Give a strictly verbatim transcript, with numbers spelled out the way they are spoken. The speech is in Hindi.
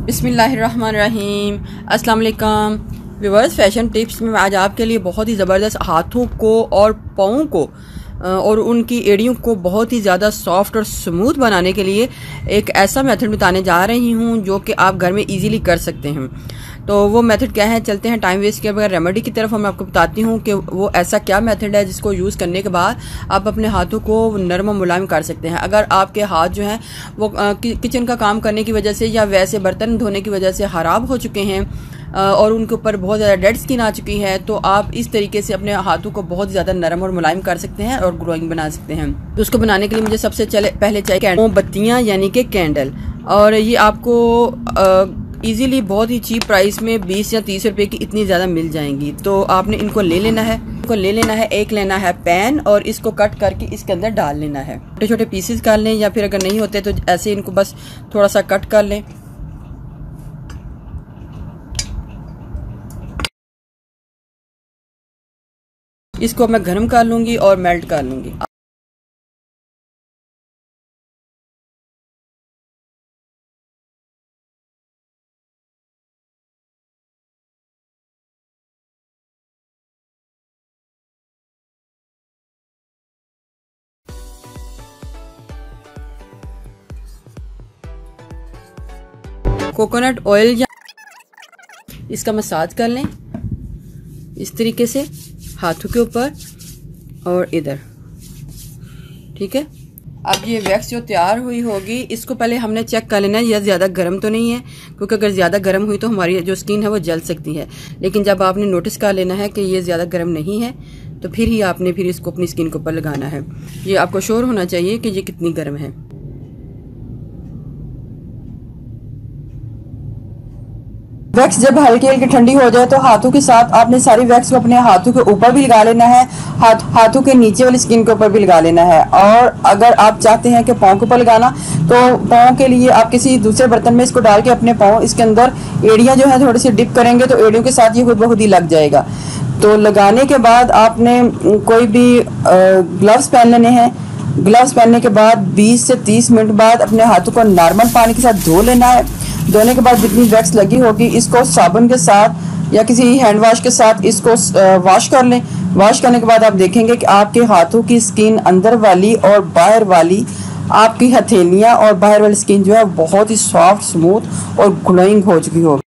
बिस्मिल्लाहिर्रहमानिर्रहीम। अस्सलाम वालेकुम व्यूअर्स, फैशन टिप्स में आज आपके लिए बहुत ही ज़बरदस्त हाथों को और पाँव को और उनकी एड़ियों को बहुत ही ज़्यादा सॉफ्ट और स्मूथ बनाने के लिए एक ऐसा मेथड बताने जा रही हूँ जो कि आप घर में इजीली कर सकते हैं। तो वो मेथड क्या है, चलते हैं टाइम वेस्ट किए बगैर रेमेडी की तरफ। मैं आपको बताती हूँ कि वो ऐसा क्या मेथड है जिसको यूज़ करने के बाद आप अपने हाथों को नरम और मुलायम कर सकते हैं। अगर आपके हाथ जो हैं वो कि, किचन का काम करने की वजह से या वैसे बर्तन धोने की वजह से ख़राब हो चुके हैं और उनके ऊपर बहुत ज़्यादा डेड स्किन आ चुकी है, तो आप इस तरीके से अपने हाथों को बहुत ज़्यादा नरम और मुलायम कर सकते हैं और ग्लोइंग बना सकते हैं। तो उसको बनाने के लिए मुझे सबसे चले पहले चाहिए मोमबत्तियाँ यानी कि कैंडल, और ये आपको इजीली बहुत ही चीप प्राइस में बीस या तीस रुपए की इतनी ज़्यादा मिल जाएंगी। तो आपने इनको ले लेना है इनको ले लेना है एक लेना है पैन और इसको कट करके इसके अंदर डाल लेना है। छोटे छोटे पीसेस कर लें या फिर अगर नहीं होते तो ऐसे इनको बस थोड़ा सा कट कर लें। इसको मैं गर्म कर लूंगी और मेल्ट कर लूंगी। कोकोनट ऑयल या इसका मसाज कर लें इस तरीके से हाथों के ऊपर और इधर, ठीक है। अब ये वैक्स जो तैयार हुई होगी इसको पहले हमने चेक कर लेना है यह ज़्यादा गर्म तो नहीं है, क्योंकि अगर ज़्यादा गर्म हुई तो हमारी जो स्किन है वो जल सकती है। लेकिन जब आपने नोटिस कर लेना है कि ये ज़्यादा गर्म नहीं है तो फिर ही आपने फिर इसको अपनी स्किन के ऊपर लगाना है। ये आपको श्योर होना चाहिए कि ये कितनी गर्म है। वैक्स जब हल्की हल्की ठंडी हो जाए तो हाथों के साथ आपने सारी वैक्स को अपने हाथों के ऊपर भी लगा लेना है, हाथ हाथों के नीचे वाली स्किन के ऊपर भी लगा लेना है। और अगर आप चाहते हैं कि पाँव के ऊपर लगाना तो पाँव के लिए आप किसी दूसरे बर्तन में इसको डाल के अपने पाँव इसके अंदर एड़ियाँ जो है थोड़ी सी डिप करेंगे तो एड़ियों के साथ ये खुद ब खुद ही लग जाएगा। तो लगाने के बाद आपने कोई भी ग्लव्स पहन लेने हैं। ग्लव्स पहनने के बाद बीस से तीस मिनट बाद अपने हाथों को नॉर्मल पानी के साथ धो लेना है। धोने के बाद जितनी वैक्स लगी होगी इसको साबुन के साथ या किसी हैंड वाश के साथ इसको वॉश कर लें। वॉश करने के बाद आप देखेंगे कि आपके हाथों की स्किन अंदर वाली और बाहर वाली, आपकी हथेलियां और बाहर वाली स्किन जो है बहुत ही सॉफ्ट, स्मूथ और ग्लोइंग हो चुकी होगी।